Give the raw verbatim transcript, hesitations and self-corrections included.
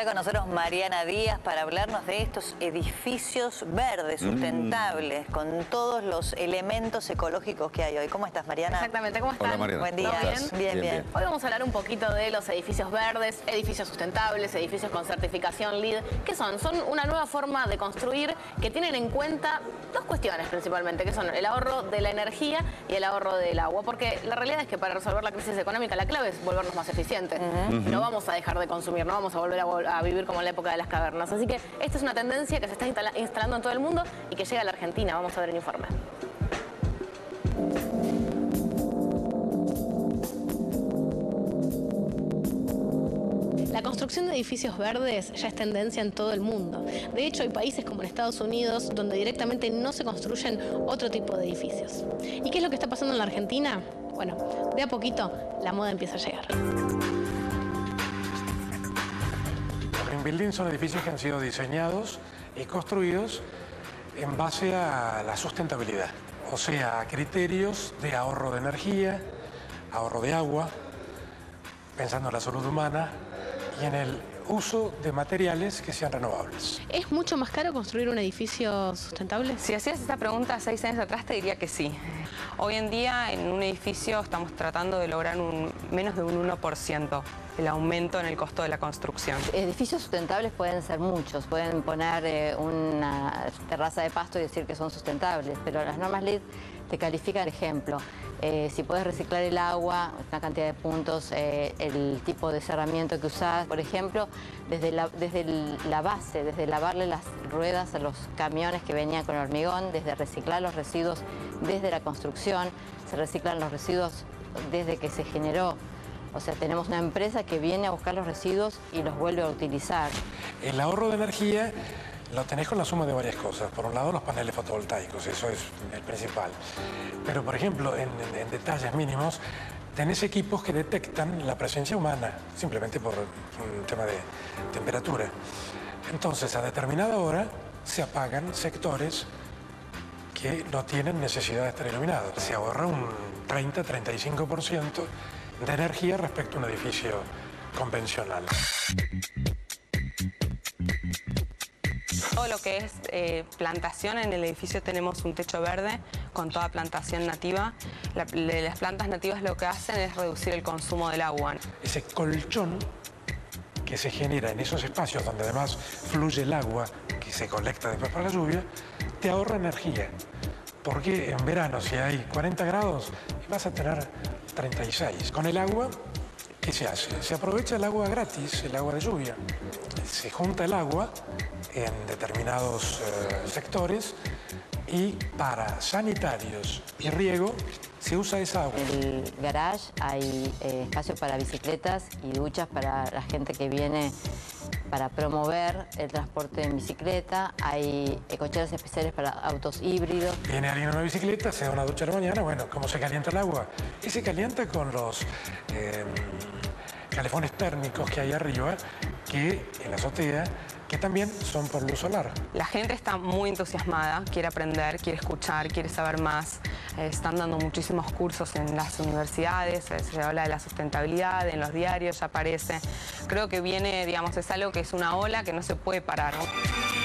está con nosotros Mariana Díaz para hablarnos de estos edificios verdes, sustentables, mm. con todos los elementos ecológicos que hay hoy. ¿Cómo estás, Mariana? Exactamente, ¿cómo están? Hola, Mariana. Buen día. ¿Todo bien? Bien, bien, bien. Hoy vamos a hablar un poquito de los edificios verdes, edificios sustentables, edificios con certificación LEED. ¿Qué son? Son una nueva forma de construir que tienen en cuenta dos cuestiones principalmente, que son el ahorro de la energía y el ahorro del agua. Porque la realidad es que para resolver la crisis económica la clave es volvernos más eficientes. Uh-huh. No vamos a dejar de consumir, no vamos a volver a, vol a vivir como en la época de las cavernas. Así que esta es una tendencia que se está instala instalando en todo el mundo y que llega a la Argentina. Vamos a ver el informe. La construcción de edificios verdes ya es tendencia en todo el mundo. De hecho, hay países como en Estados Unidos donde directamente no se construyen otro tipo de edificios. ¿Y qué es lo que está pasando en la Argentina? Bueno, de a poquito la moda empieza a llegar. Green Building son edificios que han sido diseñados y construidos en base a la sustentabilidad, o sea, a criterios de ahorro de energía, ahorro de agua, pensando en la salud humana y en el uso de materiales que sean renovables. ¿Es mucho más caro construir un edificio sustentable? Si hacías esta pregunta seis años atrás, te diría que sí. Hoy en día, en un edificio, estamos tratando de lograr un, menos de un uno por ciento el aumento en el costo de la construcción. Edificios sustentables pueden ser muchos. Pueden poner eh, una terraza de pasto y decir que son sustentables, pero las normas LEED te califican, por ejemplo, eh, si puedes reciclar el agua, una cantidad de puntos, eh, el tipo de cerramiento que usás, por ejemplo, desde, la, desde el, la base, desde lavarle las ruedas a los camiones que venían con hormigón, desde reciclar los residuos desde la construcción, se reciclan los residuos desde que se generó. O sea, tenemos una empresa que viene a buscar los residuos y los vuelve a utilizar. El ahorro de energía lo tenés con la suma de varias cosas. Por un lado, los paneles fotovoltaicos, eso es el principal. Pero, por ejemplo, en, en, en detalles mínimos, tenés equipos que detectan la presencia humana, simplemente por un tema de temperatura. Entonces, a determinada hora, se apagan sectores que no tienen necesidad de estar iluminados. Se ahorra un treinta a treinta y cinco por ciento de energía respecto a un edificio convencional. Todo lo que es eh, plantación, en el edificio tenemos un techo verde con toda plantación nativa. La, de las plantas nativas lo que hacen es reducir el consumo del agua. Ese colchón que se genera en esos espacios donde además fluye el agua que se colecta después para la lluvia, te ahorra energía. Porque en verano, si hay cuarenta grados, vas a tener treinta y seis. Con el agua, ¿qué se hace? Se aprovecha el agua gratis, el agua de lluvia. Se junta el agua en determinados eh, sectores y para sanitarios y riego se usa esa agua. En el garage hay eh, espacio para bicicletas y duchas para la gente que viene para promover el transporte en bicicleta. Hay cocheras especiales para autos híbridos. Viene alguien en una bicicleta, se da una ducha a la mañana, bueno, ¿cómo se calienta el agua? Y se calienta con los eh, calefones térmicos que hay arriba, que en la azotea, que también son por luz solar. La gente está muy entusiasmada, quiere aprender, quiere escuchar, quiere saber más. Eh, están dando muchísimos cursos en las universidades, eh, se habla de la sustentabilidad, en los diarios ya aparece. Creo que viene, digamos, es algo que es una ola que no se puede parar, ¿no?